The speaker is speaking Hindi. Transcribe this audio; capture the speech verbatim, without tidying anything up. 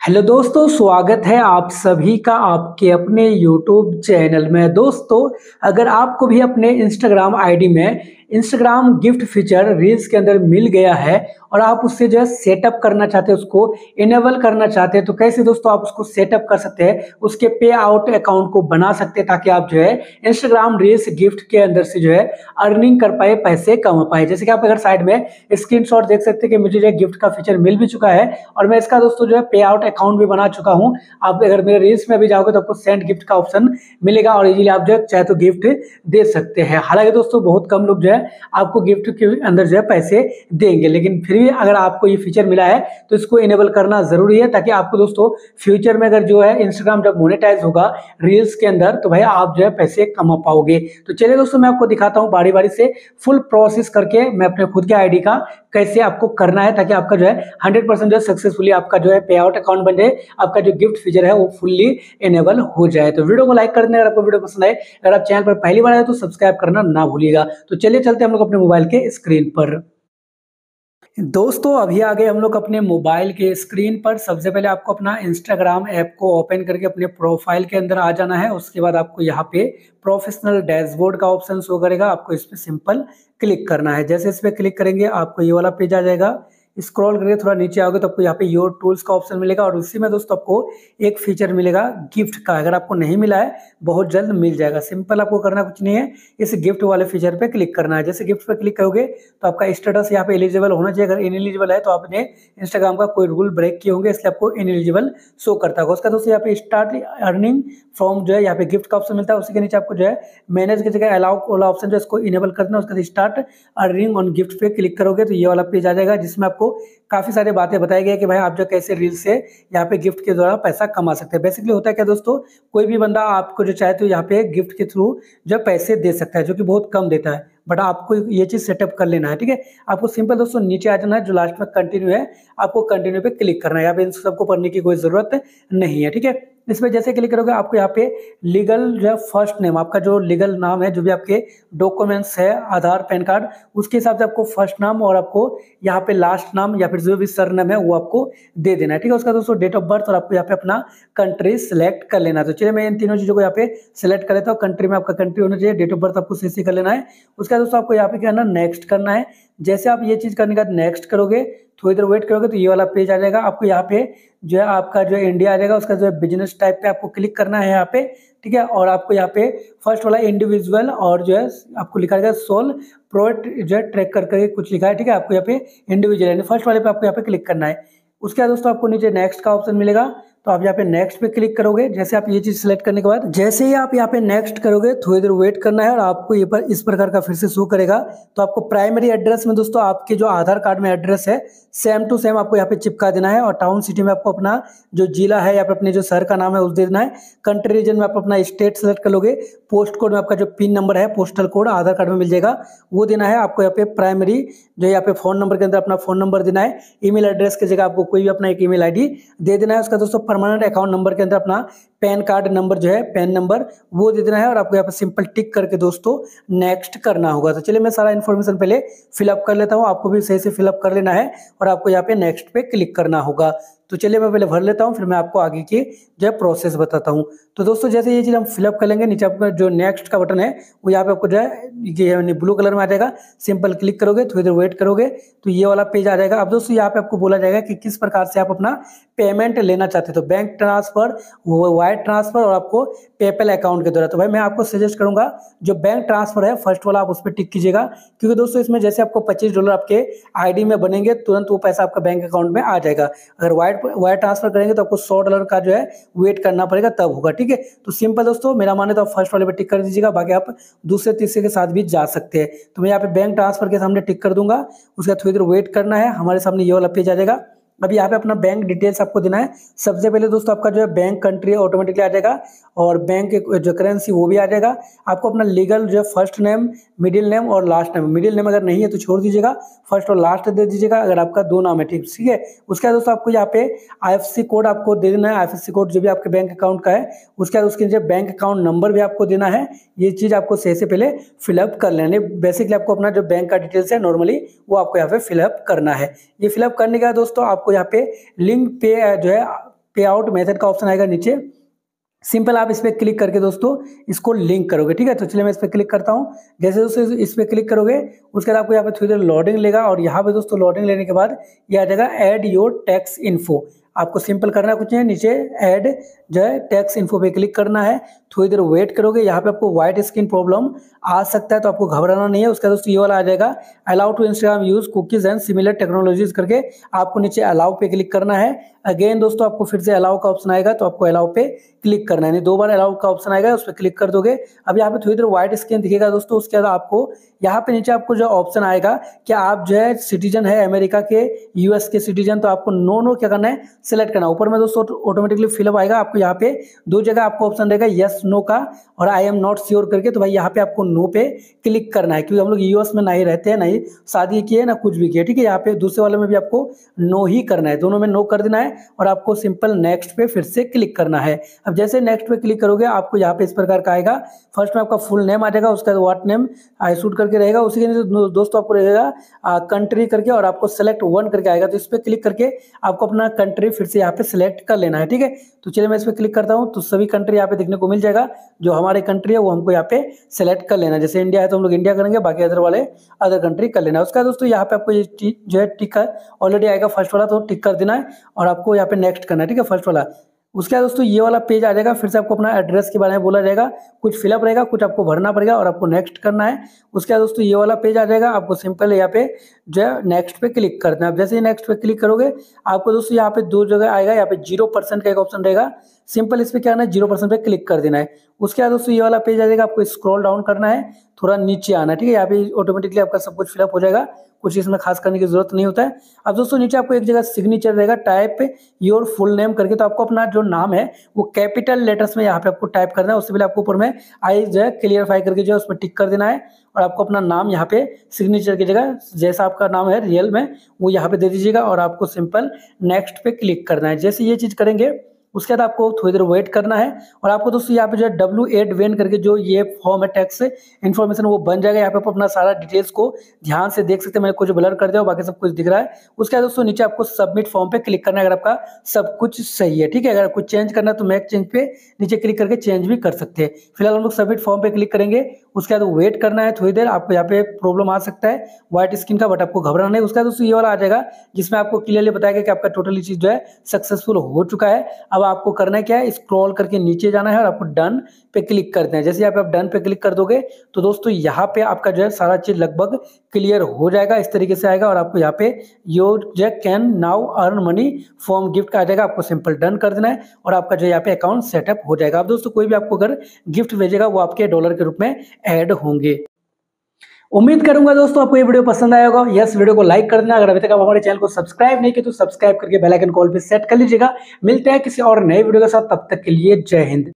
हेलो दोस्तों, स्वागत है आप सभी का आपके अपने यूट्यूब चैनल में। दोस्तों, अगर आपको भी अपने इंस्टाग्राम आईडी में इंस्टाग्राम गिफ्ट फीचर रील्स के अंदर मिल गया है और आप उससे जो है सेटअप करना चाहते हैं, उसको इनेबल करना चाहते हैं, तो कैसे दोस्तों आप उसको सेटअप कर सकते हैं, उसके पे आउट अकाउंट को बना सकते हैं ताकि आप जो है इंस्टाग्राम रील्स गिफ्ट के अंदर से जो है अर्निंग कर पाए, पैसे कमा पाए। जैसे कि आप अगर साइड में स्क्रीनशॉट देख सकते हैं कि मुझे जो है गिफ्ट का फीचर मिल भी चुका है और मैं इसका दोस्तों जो है पे आउट अकाउंट भी बना चुका हूं। आप अगर मेरे रील्स में भी जाओगे तो आपको सेंड गिफ्ट का ऑप्शन मिलेगा और इजीली आप जो है चाहे तो गिफ्ट दे सकते हैं। हालांकि दोस्तों बहुत कम लोग जो है आपको गिफ्ट के अंदर जो है पैसे देंगे, लेकिन फिर भी अगर आपको ये फीचर मिला है तो इसको इनेबल करना जरूरी है ताकि आपको दोस्तों फ्यूचर में अगर जो है इंस्टाग्राम जब मोनेटाइज होगा रील्स के अंदर तो भाई आप जो है पैसे कमा पाओगे। तो चलिए दोस्तों मैं आपको दिखाता हूँ बारी बारी से फुल प्रोसेस करके मैं अपने खुद के आईडी का कैसे आपको करना है ताकि आपका जो है हंड्रेड परसेंट जो सक्सेसफुली आपका जो है पे आउट अकाउंट बन जाए, आपका जो गिफ्ट फीचर है वो फुल्ली इनेबल हो जाए। तो वीडियो को लाइक कर देना, अगर आपको वीडियो पसंद आए, अगर आप चैनल पर पहली बार आए तो सब्सक्राइब करना ना भूलिएगा। तो चलिए चलते हैं हम लोग अपने मोबाइल के स्क्रीन पर। दोस्तों अभी आ गए हम लोग अपने मोबाइल के स्क्रीन पर। सबसे पहले आपको अपना इंस्टाग्राम ऐप को ओपन करके अपने प्रोफाइल के अंदर आ जाना है। उसके बाद आपको यहाँ पे प्रोफेशनल डैशबोर्ड का ऑप्शन शो करेगा, आपको इस पर सिंपल क्लिक करना है। जैसे इस पर क्लिक करेंगे आपको ये वाला पेज आ जाएगा। स्क्रॉल करके थोड़ा नीचे आओगे तो आपको यहाँ पे योर टूल्स का ऑप्शन मिलेगा और उसी में दोस्तों आपको एक फीचर मिलेगा गिफ्ट का। अगर आपको नहीं मिला है बहुत जल्द मिल जाएगा। सिंपल आपको करना कुछ नहीं है, इस गिफ्ट वाले फीचर पे क्लिक करना है। जैसे गिफ्ट पे क्लिक करोगे तो आपका स्टेटस यहाँ पे एलिजिबल होना चाहिए। अगर इनएलिजिबल है तो आपने इंस्टाग्राम का कोई रूल ब्रेक किए होंगे, इसलिए आपको इनएलिजिबल शो करता होगा। उसका दोस्तों यहाँ पे स्टार्ट अर्निंग फ्रॉम जो है यहाँ पे गिफ्ट का ऑप्शन मिलता है। उसी के नीचे आपको जो है मैनेज की जगह अलाउ वाला ऑप्शन जो है इसको इनेबल करना है। उसके बाद स्टार्ट अर्निंग ऑन गिफ्ट पे क्लिक करोगे तो ये वाला पेज आ जाएगा जिसमें आपको काफी सारी बातें बताई गई कि भाई आप जो कैसे रील से यहाँ पे गिफ्ट के द्वारा पैसा कमा सकते हैं। बेसिकली होता है क्या दोस्तों, कोई भी बंदा आपको जो चाहे तो यहाँ पे गिफ्ट के थ्रू जो पैसे दे सकता है, जो कि बहुत कम देता है, बट आपको ये चीज सेटअप कर लेना है। ठीक है, आपको सिंपल दोस्तों नीचे आ जाना है, जो लास्ट में कंटिन्यू है आपको कंटिन्यू पे क्लिक करना है। यहाँ पे इन सबको पढ़ने की कोई जरूरत नहीं है। ठीक है, इसमें जैसे क्लिक करोगे आपको यहाँ पे लीगल जो है फर्स्ट नेम, आपका जो लीगल नाम है, जो भी आपके डॉक्यूमेंट्स है, आधार पैन कार्ड, उसके हिसाब से आपको फर्स्ट नाम और आपको यहाँ पे लास्ट नाम या फिर जो भी सरनेम है वो आपको दे देना है। ठीक है, उसका दोस्तों डेट ऑफ बर्थ और आपको यहाँ पे अपना कंट्री सिलेक्ट कर लेना है। तो चलिए मैं इन तीनों चीजों को यहाँ पे सिलेक्ट कर लेता हूँ। कंट्री में आपका कंट्री होना चाहिए, डेट ऑफ बर्थ आपको सही से कर लेना है। उसका दोस्तों आपको यहाँ पे क्या करना, नेक्स्ट करना है। जैसे आप ये चीज करने के बाद नेक्स्ट करोगे, थोड़ी देर वेट करोगे तो ये वाला पेज आ जाएगा। आपको यहाँ पे जो है आपका जो है इंडिया आ जाएगा, उसका जो है बिजनेस टाइप पे आपको क्लिक करना है यहाँ पे। ठीक है, और आपको यहाँ पे फर्स्ट वाला इंडिविजुअल और जो है आपको लिखा रहेगा सोल प्रोडक्ट जो है ट्रैक करके कुछ लिखा है। ठीक है, आपको यहाँ पे इंडिविजुअल यानी फर्स्ट वाले पे आपको यहाँ पे क्लिक करना है। उसके बाद दोस्तों आपको नीचे नेक्स्ट का ऑप्शन मिलेगा, तो आप यहाँ पे नेक्स्ट पे क्लिक करोगे। जैसे आप ये चीज सिलेक्ट करने के बाद जैसे ही आप यहाँ पे नेक्स्ट करोगे थोड़ी देर वेट करना है और आपको ये पर इस प्रकार का फिर से शो करेगा। तो आपको प्राइमरी एड्रेस में दोस्तों आपके जो आधार कार्ड में एड्रेस है सेम टू सेम आपको यहाँ पे चिपका देना है और टाउन सिटी में आपको अपना जो जिला है या फिर अपने जो शहर का नाम है उस दे देना है। कंट्री रीजन में आप अपना स्टेट सेलेक्ट कर लोगे। पोस्ट कोड में आपका जो पिन नंबर है, पोस्टल कोड आधार कार्ड में मिल जाएगा, वो देना है आपको। यहाँ पे प्राइमरी जो यहाँ पे फोन नंबर के अंदर अपना फोन नंबर देना है। ईमेल एड्रेस की जगह आपको कोई भी अपना एक ईमेल आईडी दे देना है। उसका दोस्तों परमानेंट अकाउंट नंबर के अंदर अपना पैन कार्ड नंबर जो है, पैन नंबर वो दे देना है और आपको यहाँ पे सिंपल टिक करके दोस्तों नेक्स्ट करना होगा। तो चलिए मैं सारा इन्फॉर्मेशन पहले फिलअप कर लेता हूँ, आपको भी सही से फिलअप कर लेना है और आपको यहाँ पे नेक्स्ट पे क्लिक करना होगा। तो चलिए मैं पहले भर लेता हूँ, फिर मैं आपको आगे की जो है प्रोसेस बताता हूँ। तो दोस्तों जैसे ये चीज़ हम फिलअप कर लेंगे, नीचे आपका जो नेक्स्ट का बटन है वो यहाँ पे आपको जो है ये ब्लू कलर में आ जाएगा। सिंपल क्लिक करोगे, थोड़ी देर वेट करोगे तो ये वाला पेज आ जाएगा। अब दोस्तों यहाँ पे आपको बोला जाएगा कि किस प्रकार से आप अपना पेमेंट लेना चाहते हो, तो बैंक ट्रांसफर, वायर ट्रांसफर और आपको पेपैल अकाउंट के द्वारा। तो भाई मैं आपको सजेस्ट करूंगा जो बैंक ट्रांसफर है फर्स्ट वाला आप उस पर टिक कीजिएगा, क्योंकि दोस्तों इसमें जैसे आपको पच्चीस डॉलर आपके आईडी में बनेंगे तुरंत वो पैसा आपका बैंक अकाउंट में आ जाएगा। अगर वायर वायर ट्रांसफर करेंगे तो आपको सौ डॉलर का जो है वेट करना पड़ेगा, तब होगा। ठीक है, तो सिंपल दोस्तों मेरा माने तो आप फर्स्ट वाले पे टिक कर दीजिएगा, बाकी आप दूसरे तीसरे के साथ भी जा सकते हैं। तो मैं यहाँ पे बैंक ट्रांसफर के सामने टिक कर दूंगा। उसका थोड़ी देर वेट करना है, हमारे सामने ये वाला पेज आ जाएगा। अभी यहाँ पे अपना बैंक डिटेल्स आपको देना है। सबसे पहले दोस्तों आपका जो है बैंक कंट्री ऑटोमेटिकली आ जाएगा और बैंक जो करेंसी वो भी आ जाएगा। आपको अपना लीगल जो है फर्स्ट नेम, मिडिल नेम और लास्ट नेम, मिडिल नेम अगर नहीं है तो छोड़ दीजिएगा, फर्स्ट और लास्ट दे दीजिएगा अगर आपका दो नाम है। ठीक ठीक है, उसके बाद दोस्तों आपको यहाँ पे आईएफएससी कोड आपको दे देना है। आईएफएससी कोड जो भी आपके बैंक अकाउंट का है, उसके बाद उसके नीचे बैंक अकाउंट नंबर भी आपको देना है। ये चीज आपको सही से पहले फिलअप कर लेना है। बेसिकली आपको अपना जो बैंक का डिटेल्स है नॉर्मली वो आपको यहाँ पे फिलअप करना है। ये फिलअप करने के बाद दोस्तों आपको यहाँ पे लिंक पे जो है पे आउट मेथड का ऑप्शन आएगा नीचे, सिंपल आप इस पर क्लिक करके दोस्तों इसको लिंक करोगे। ठीक है, तो चलिए मैं इस पर क्लिक करता हूँ। जैसे दोस्तों इस पर क्लिक करोगे उसके बाद आपको यहाँ पे थोड़ी देर लोडिंग लेगा और यहाँ पे दोस्तों लोडिंग लेने के बाद ये आ जाएगा ऐड योर टैक्स इन्फो। आपको सिंपल करना कुछ नहीं, नीचे ऐड जो है टैक्स इन्फो पे क्लिक करना है। थोड़ी देर वेट करोगे, यहाँ पे आपको व्हाइट स्क्रीन प्रॉब्लम आ सकता है तो आपको घबराना नहीं है। उसका दोस्तों ये वाला आ जाएगा allow to Instagram use cookies and similar technologies करके, आपको नीचे अलाउ पे क्लिक करना है। अगेन दोस्तों आपको फिर से अलाउ का ऑप्शन आएगा तो आपको अलाउ पे क्लिक करना है, दो बार अलाउ का ऑप्शन आएगा उस पर क्लिक कर दोगे। अब यहाँ पे थोड़ी देर व्हाइट स्क्रीन दिखेगा दोस्तों। उसके बाद आपको यहाँ पे नीचे आपको जो ऑप्शन आएगा कि आप जो है सिटीजन है अमेरिका के, यूएस के सिटीजन, तो आपको नो नो क्या करना है, सिलेक्ट करना है। ऊपर में दोस्तों ऑटोमेटिकली फिलअप आएगा, आपको यहाँ पे दो जगह आपको ऑप्शन रहेगा यस नो का और आई एम नॉट श्योर करके, तो भाई यहाँ पे आपको नो पे क्लिक करना है, क्योंकि हम लोग यूएस में नहीं रहते हैं, नहीं शादी की है ना कुछ भी किया। ठीक है, यहाँ पे दूसरे वाले में भी आपको नो ही करना है, दोनों में नो कर देना है और आपको सिंपल नेक्स्ट पे फिर से क्लिक करना है। अब जैसे नेक्स्ट पे क्लिक करोगे आपको यहाँ पे इस प्रकार का आएगा, फर्स्ट में आपका फुल नेम आ जाएगा, उसका व्हाट नेम आई शूट करके रहेगा, उसी के नीचे दोस्तों आपको रहेगा कंट्री करके और आपको सेलेक्ट वन करके आएगा, तो इस पर क्लिक करके आपको अपना कंट्री फिर से यहाँ पे सिलेक्ट कर लेना है। ठीक है, तो चलिए मैं इस पर क्लिक करता हूँ तो सभी कंट्री यहाँ पे देखने को मिल जाएगा, जो हमारे कंट्री है वो हमको यहाँ पे सेलेक्ट कर लेना है। जैसे इंडिया है तो हम लोग इंडिया करेंगे, बाकी अदर वाले अदर कंट्री कर लेना है। उसका दोस्तों यहाँ पे आपको ये जो है टिक ऑलरेडी आएगा फर्स्ट वाला, तो टिक कर देना है और आपको यहाँ पे नेक्स्ट करना है। ठीक है, फर्स्ट वाला। उसके बाद दोस्तों ये वाला पेज आ जाएगा, फिर से आपको अपना एड्रेस के बारे में बोला जाएगा, कुछ फिलअप रहेगा, कुछ आपको भरना पड़ेगा और आपको नेक्स्ट करना है। उसके बाद दोस्तों ये वाला पेज आ जाएगा, आपको सिंपल यहाँ पे जो है नेक्स्ट पे क्लिक करना है। जैसे ही नेक्स्ट पे क्लिक करोगे आपको दोस्तों यहाँ पे दो जगह आएगा, यहाँ पे जीरो परसेंट का एक ऑप्शन रहेगा, सिंपल इस पर क्या करना है, जीरो परसेंट पे क्लिक कर देना है। उसके बाद दोस्तों ये वाला पेज आ जाएगा, आपको स्क्रॉल डाउन करना है, थोड़ा नीचे आना है। ठीक है, यहाँ पे ऑटोमेटिकली आपका सब कुछ फिलअप हो जाएगा, कुछ इसमें खास करने की जरूरत नहीं होता है। अब दोस्तों नीचे आपको एक जगह सिग्नेचर रहेगा, टाइप योर फुल नेम करके, तो आपको अपना जो नाम है वो कैपिटल लेटर्स में यहाँ पे आपको टाइप करना है। उससे पहले आपको ऊपर में आई जो है क्लियरफाई करके जो है उसमें टिक कर देना है और आपको अपना नाम यहाँ पे सिग्नेचर की जगह जैसा आपका नाम है रियल में वो यहाँ पे दे दीजिएगा और आपको सिंपल नेक्स्ट पे क्लिक करना है। जैसे ये चीज़ करेंगे उसके बाद आपको थोड़ी देर वेट करना है और आपको दोस्तों यहाँ पे जो है डब्ल्यू एट वेन करके जो ये फॉर्म है टैक्स इन्फॉर्मेशन वो बन जाएगा। यहाँ पे आप अपना सारा डिटेल्स को ध्यान से देख सकते हैं, मैंने कुछ ब्लर कर दिया, बाकी सब कुछ दिख रहा है। उसके बाद दोस्तों नीचे आपको सबमिट फॉर्म पे क्लिक करना है अगर आपका सब कुछ सही है। ठीक है, अगर कुछ चेंज करना है तो मैक चेंज पे नीचे क्लिक करके चेंज भी कर सकते हैं। फिलहाल हम लोग सबमिट फॉर्म पे क्लिक करेंगे, उसके बाद वेट करना है थोड़ी देर। आपको यहाँ पे प्रॉब्लम आ सकता है व्हाइट स्क्रीन का, बट आपको घबराना नहीं। उसका दोस्तों ये वाला आ जाएगा जिसमें आपको क्लियरली बताया गया कि आपका टोटली चीज जो है सक्सेसफुल हो चुका है। अब आपको करना है क्या है, स्क्रॉल करके नीचे जाना है और आपको डन पे क्लिक करते हैं। जैसे यहाँ पे आप डन पे क्लिक कर दोगे तो दोस्तों यहाँ पे आपका जो है सारा चीज लगभग क्लियर हो जाएगा, इस तरीके से आएगा और आपको यहाँ पे योर जो can now earn money from gift का आ जाएगा, आपको सिंपल डन कर देना है और आपका जो यहाँ पे अकाउंट सेटअप हो जाएगा। अब दोस्तों कोई भी आपको अगर गिफ्ट भेजेगा वो आपके डॉलर के रूप में ऐड होंगे। उम्मीद करूंगा दोस्तों आपको ये वीडियो पसंद आया होगा। यस, वीडियो को लाइक कर देना, अगर अभी तक आप हमारे चैनल को सब्सक्राइब नहीं किया तो सब्सक्राइब करके बेल आइकन कॉल पे सेट कर लीजिएगा। मिलते हैं किसी और नए वीडियो के साथ, तब तक के लिए जय हिंद।